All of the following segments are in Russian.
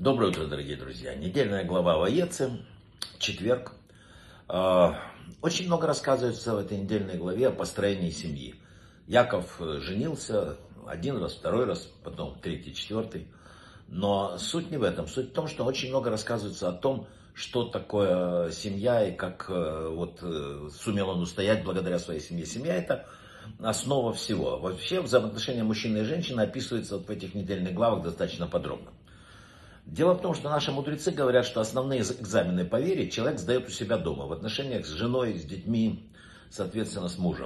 Доброе утро, дорогие друзья. Недельная глава Ваецы, четверг. Очень много рассказывается в этой недельной главе о построении семьи. Яков женился один раз, второй раз, потом третий, четвертый. Но суть не в этом. Суть в том, что очень много рассказывается о том, что такое семья и как сумел он устоять благодаря своей семье. Семья — это основа всего. Вообще взаимоотношения мужчины и женщины описываются в этих недельных главах достаточно подробно. Дело в том, что наши мудрецы говорят, что основные экзамены по вере человек сдает у себя дома, в отношениях с женой, с детьми, соответственно, с мужем.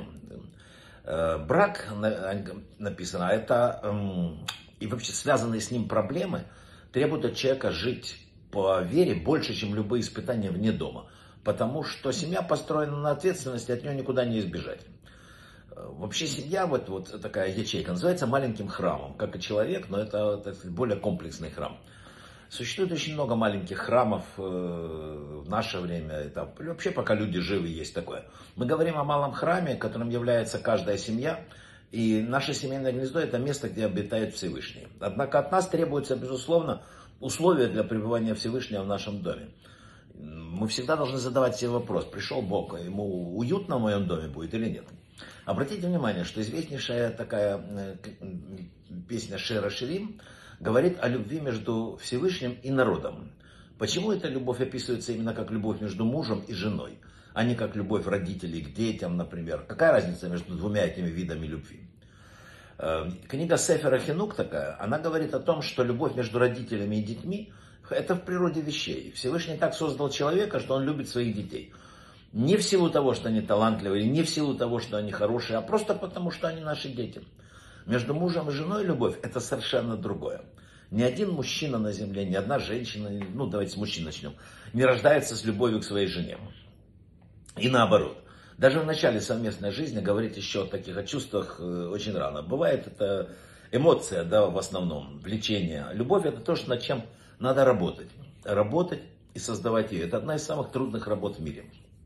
Брак, написано, это и вообще связанные с ним проблемы требуют от человека жить по вере больше, чем любые испытания вне дома. Потому что семья построена на ответственности, от нее никуда не избежать. Вообще семья, вот такая ячейка, называется маленьким храмом, как и человек, но это, так сказать, более комплексный храм. Существует очень много маленьких храмов в наше время. Это вообще пока люди живы, есть такое. Мы говорим о малом храме, которым является каждая семья. И наше семейное гнездо — это место, где обитает Всевышний. Однако от нас требуется, безусловно, условия для пребывания Всевышнего в нашем доме. Мы всегда должны задавать себе вопрос: пришел Бог, ему уютно в моем доме будет или нет? Обратите внимание, что известнейшая такая песня Шира Ширим говорит о любви между Всевышним и народом. Почему эта любовь описывается именно как любовь между мужем и женой, а не как любовь родителей к детям, например? Какая разница между двумя этими видами любви? Книга Сефер ха-Хинук такая, она говорит о том, что любовь между родителями и детьми — это в природе вещей. Всевышний так создал человека, что он любит своих детей. Не в силу того, что они талантливые, не в силу того, что они хорошие, а просто потому, что они наши дети. Между мужем и женой любовь — это совершенно другое. Ни один мужчина на земле, ни одна женщина, давайте с мужчин начнем, не рождается с любовью к своей жене. И наоборот. Даже в начале совместной жизни говорить еще о чувствах очень рано. Бывает это эмоция, в основном, влечение. Любовь — это то, над чем надо работать. Работать и создавать ее. Это одна из самых трудных работ в мире.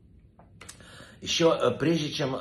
Еще прежде чем...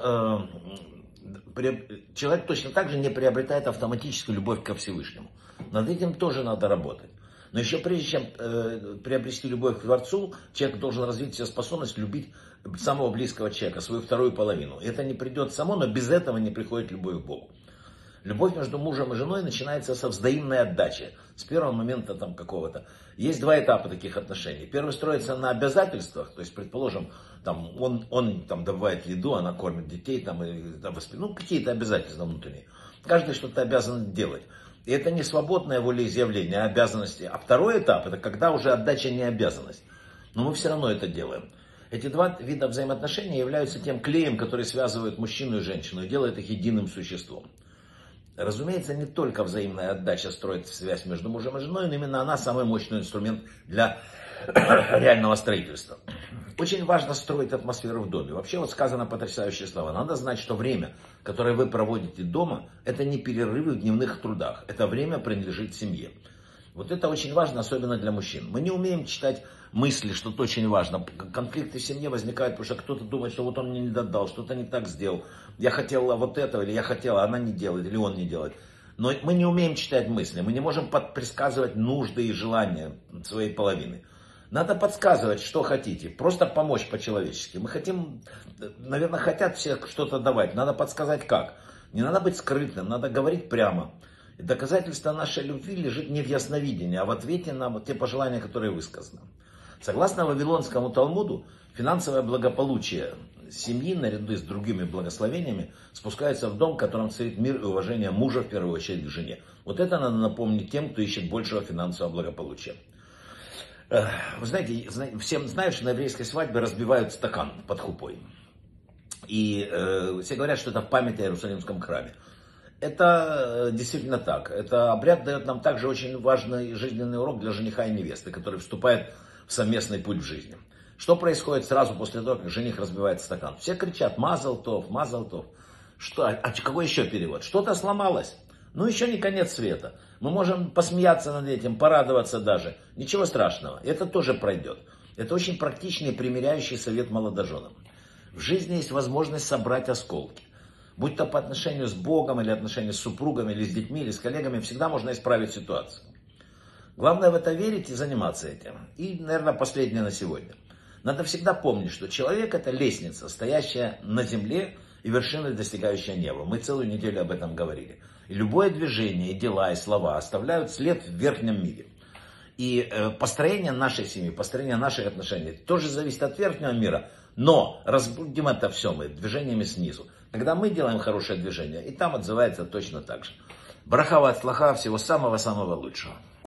Человек точно так же не приобретает автоматическую любовь ко Всевышнему. Над этим тоже надо работать. Но еще прежде чем приобрести любовь к Творцу, человек должен развить в себе способность любить самого близкого человека, свою вторую половину. Это не придет само, но без этого не приходит любовь к Богу. Любовь между мужем и женой начинается со взаимной отдачи, с первого момента какого-то. Есть два этапа таких отношений. Первый строится на обязательствах, то есть, предположим, он добывает еду, она кормит детей, какие-то обязательства внутренние. Каждый что-то обязан делать. И это не свободное волеизъявление, а обязанности. А второй этап — это когда уже отдача не обязанность. Но мы все равно это делаем. Эти два вида взаимоотношений являются тем клеем, который связывает мужчину и женщину и делает их единым существом. Разумеется, не только взаимная отдача строит связь между мужем и женой, но именно она самый мощный инструмент для реального строительства. Очень важно строить атмосферу в доме. Вообще сказано потрясающие слова. Надо знать, что время, которое вы проводите дома, это не перерывы в дневных трудах. Это время принадлежит семье. Это очень важно, особенно для мужчин. Мы не умеем читать мысли, что-то очень важно. Конфликты в семье возникают, потому что кто-то думает, что он мне не додал, что-то не так сделал. Я хотела этого, или я хотела, она не делает, или он не делает. Но мы не умеем читать мысли, мы не можем предсказывать нужды и желания своей половины. Надо подсказывать, что хотите, просто помочь по-человечески. Мы хотим, наверное, хотят все что-то давать, надо подсказать как. Не надо быть скрытным, надо говорить прямо. И доказательство нашей любви лежит не в ясновидении, а в ответе на те пожелания, которые высказаны. Согласно Вавилонскому Талмуду, финансовое благополучие семьи, наряду с другими благословениями, спускается в дом, в котором царит мир и уважение мужа, в первую очередь, к жене. Это надо напомнить тем, кто ищет большего финансового благополучия. Вы знаете, всем знают, что на еврейской свадьбе разбивают стакан под хупой. И все говорят, что это в память о Иерусалимском храме. Это действительно так. Это обряд дает нам также очень важный жизненный урок для жениха и невесты, который вступает в совместный путь в жизни. Что происходит сразу после того, как жених разбивает стакан? Все кричат: «Мазал тов, мазал тов». Что? А какой еще перевод? Что-то сломалось. Еще не конец света. Мы можем посмеяться над этим, порадоваться даже. Ничего страшного. Это тоже пройдет. Это очень практичный и примиряющий совет молодоженам. В жизни есть возможность собрать осколки. Будь то по отношению с Богом, или отношения с супругами, или с детьми, или с коллегами, всегда можно исправить ситуацию. Главное в это верить и заниматься этим. И, наверное, последнее на сегодня. Надо всегда помнить, что человек это лестница, стоящая на земле и вершиной достигающая неба. Мы целую неделю об этом говорили. И любое движение, и дела, и слова оставляют след в верхнем мире. И построение нашей семьи, построение наших отношений тоже зависит от верхнего мира. Но разбудим это все мы движениями снизу. Когда мы делаем хорошее движение, и там отзывается точно так же. Браха ва ацлаха, всего самого-самого лучшего.